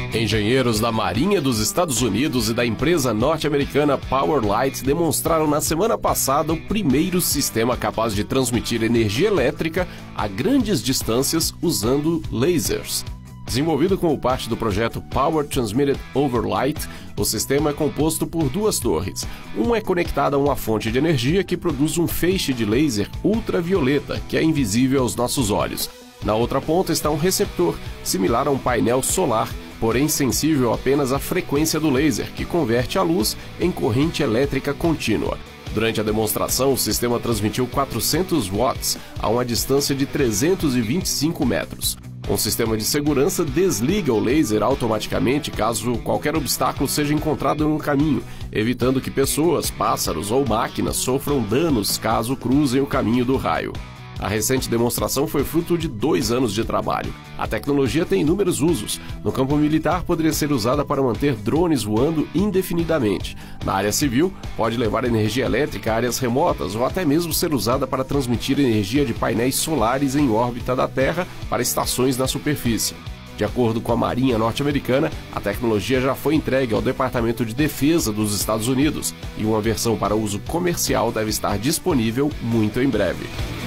Engenheiros da Marinha dos Estados Unidos e da empresa norte-americana Powerlight demonstraram na semana passada o primeiro sistema capaz de transmitir energia elétrica a grandes distâncias usando lasers. Desenvolvido como parte do projeto Power Transmitted over Light, o sistema é composto por duas torres. Uma é conectada a uma fonte de energia que produz um feixe de laser ultravioleta, que é invisível aos nossos olhos. Na outra ponta está um receptor, similar a um painel solar, porém sensível apenas à frequência do laser, que converte a luz em corrente elétrica contínua. Durante a demonstração, o sistema transmitiu 400 watts a uma distância de 325 metros. Um sistema de segurança desliga o laser automaticamente caso qualquer obstáculo seja encontrado no caminho, evitando que pessoas, pássaros ou máquinas sofram danos caso cruzem o caminho do raio. A recente demonstração foi fruto de 2 anos de trabalho. A tecnologia tem inúmeros usos. No campo militar, poderia ser usada para manter drones voando indefinidamente. Na área civil, pode levar energia elétrica a áreas remotas ou até mesmo ser usada para transmitir energia de painéis solares em órbita da Terra para estações na superfície. De acordo com a Marinha norte-americana, a tecnologia já foi entregue ao Departamento de Defesa dos Estados Unidos e uma versão para uso comercial deve estar disponível muito em breve.